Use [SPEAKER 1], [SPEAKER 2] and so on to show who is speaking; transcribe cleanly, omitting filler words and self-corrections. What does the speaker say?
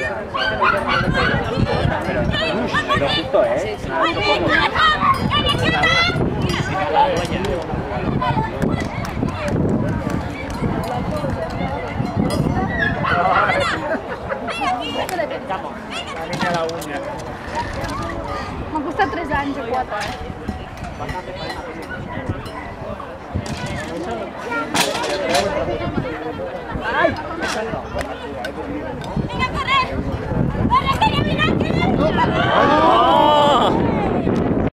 [SPEAKER 1] Pero justo, ¿eh?
[SPEAKER 2] M'ha costat 3 anys o 4, eh?